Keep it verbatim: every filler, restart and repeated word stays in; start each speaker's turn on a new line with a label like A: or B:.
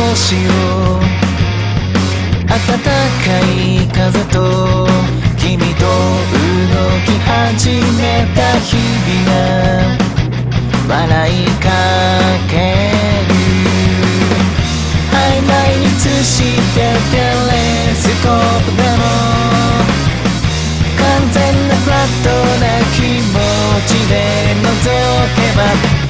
A: しよう。暖かい風と君と動き始めた日々が笑いかける。曖昧に映してテレスコープでも完全なフラットな気持ちで覗けば